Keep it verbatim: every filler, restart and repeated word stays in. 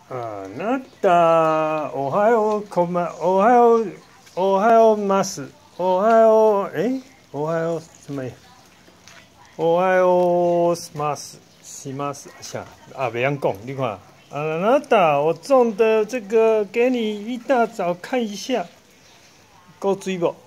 あなた、おはよう、こま、おはよう、おはようます。おはよう、えおはよう、什么？おはようます，します，下啊，别样讲，你看，啊，那达，我种的这个，给你一大早看一下，够追不？